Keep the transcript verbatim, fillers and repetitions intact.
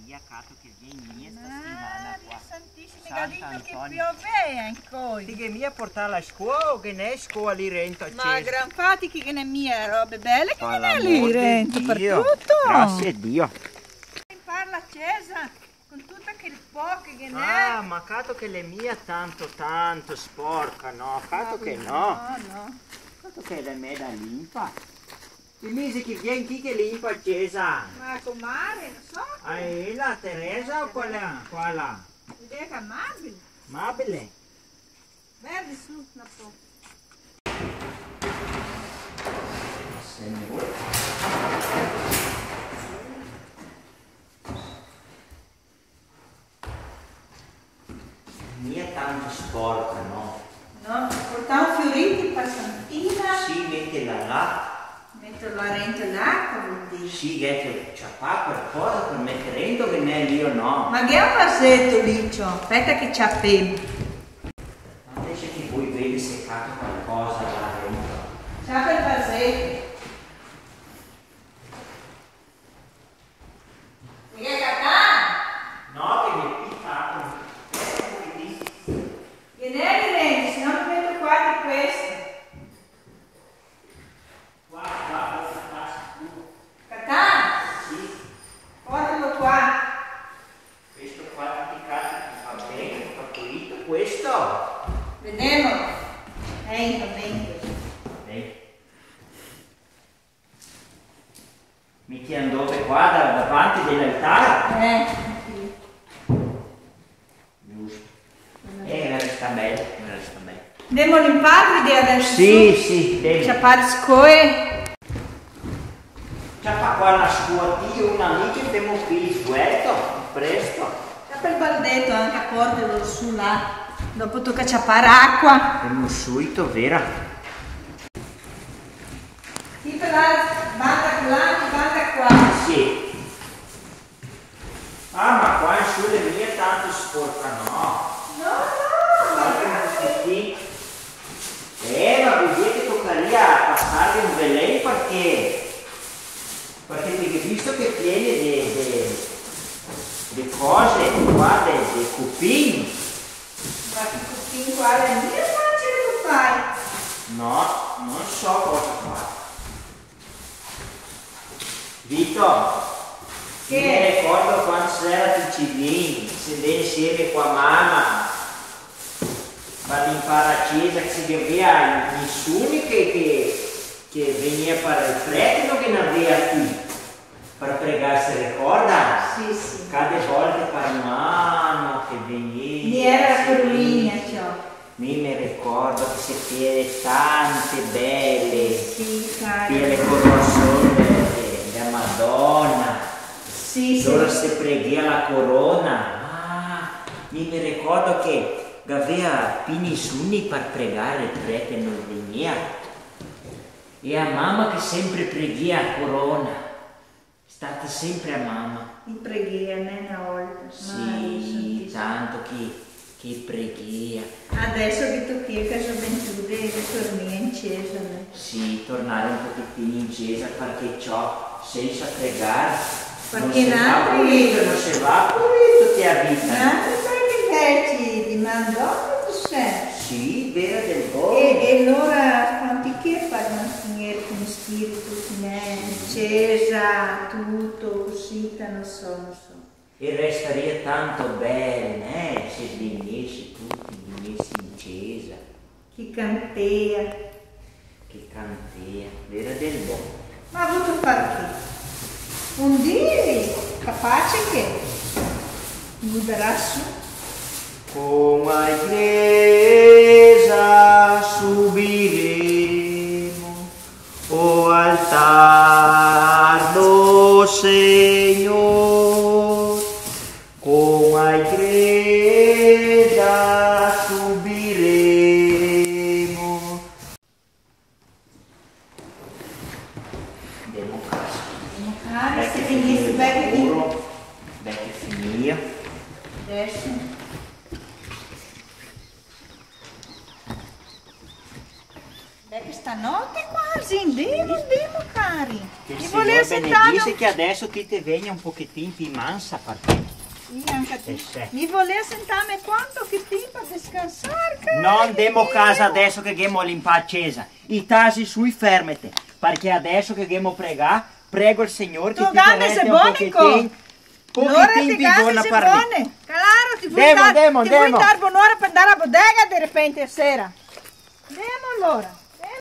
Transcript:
Maria Cato che vieni sta settimana qua. Santissimi, ha detto che piove ancora. Ti che mi ha portato alla scuola o che ne è scuola lì rento a Ma gran fatti che ne mia robe belle che ne è lì di rento per Dio. tutto. Grazie a Dio. Parla accesa con tutto quel poco che ne è. Ah, ma Cato che le mie tanto tanto sporca, no? Cato che no. No, no. Cato che le me da limpa. Il mese che viene chi che limpa accesa? Ma comare, non so. Ah, è la Teresa o quella? Quella? L'idea che è amabile. Amabile. Verde su, un po'. Signore. Mia tanto sporca, no? No, portavo fioriti per Santina. Sì, mettila là. Metto la rente l'acqua, vuol dire. Sì, che c'è qua qualcosa per mettere dentro che ne è lì o no? Ma che è un vasetto liccio? Aspetta che c'ha appena. Invece che voi vedi se cato qualcosa là dentro. C'ha quel vasetto. Mi è catano? No, che mi è piccato. Che ne è di rente, se no mi metto qua di questo. Qua, qua, questa casa tu. Catano? Sì. Portalo qua. Questo qua di casa che fa bene, fa pulito. Questo. Vediamo. Ehi, va bene questo. Bene. Metti dove qua, da, davanti dell'altare. Eh. Giusto. Eh, resta bene, resta bene. Andiamo all'impatri di adesso. Sì, sì, devi. C'ha pare scoe. C'è qua una scuola, io una amica abbiamo qui sguardo, presto. C'ha quel baldetto anche a portalo su là. Dopo tocca ciappare acqua. Abbiamo subito, vera? Chi per la banda là, chi banda qua. Sì. Ah, ma qua in su le mie tanto sporca, no? No, no. Guarda qui. Eh, ma vedete toccaria passare un veleno perché... Perché avete visto che tiene le cose qua, dei cupini. Ma che cupini qua è mia facile che fai? No, non so cosa fare. Vito, che? Mi ricordo quando c'era piccini, si vede insieme con mamma, per l'imparare a chiesa, che si aveva nessuno che, che, che veniva per il freddo che non aveva qui, per pregare, si ricorda? Sì, sì. Cada volta per mamma che veniva. Mi era Carolina, ciò. Mi mi ricordo che si tiene tante belle, sì, cari. le coronazioni della Madonna. Sì, allora sì. si preghiera la corona. Ah, mi, mi ricordo che aveva pinisuni per pregare il prete non veniva. E a mamma che sempre preghiera a corona. È stata sempre a mamma. In preghiera, né una volta. Sì, tanto che... che preghiera. Adesso che tocchi a casa Venture ritorni in chiesa. Né? Sì, tornare un pochettino in chiesa perché ciò senza pregare perché non si va pulito, non si va pulito ti abita. Nati perché vecchi di mandò tu sei. Sì, vera del buono. E, e allora quanti che per mantenere come spirito in chiesa, tutto così, non so, non so. E resteria tanto bene, eh, se venissi tutti, venissi in chiesa. Chi cantea. Che cantea, vera del buono. Ma ha avuto fare che? Un dì, capace che guiderà su. Come chiesa subiremo, o altar do Signor. Come igreja subiremo. Democrazia. Democrazia, se venisse bene di... Beh che finia. Adesso. Beh che stanotte quasi. sì, andiamo, andiamo cari. Che il Mi Signore voleva sentare benedisse un... che adesso ti te venga un pochettino più mansa perché Sì, anche a te. Eh, sì. Mi voleva sentarmi quanto che tempo a descansare, cari. non andiamo a casa adesso che abbiamo l'impà accesa. I tasi sui fermete, perché adesso che abbiamo pregato, prego il Signore che Tu ti gambe resti sei un buone, pochettino, L'ora pochettino ti più gambe buona sei per me. buone. Claro, ti vuoi Andiamo, dar, andiamo, ti vuoi andiamo. dar buon'ora per andare a bodega di repente sera. Andiamo allora.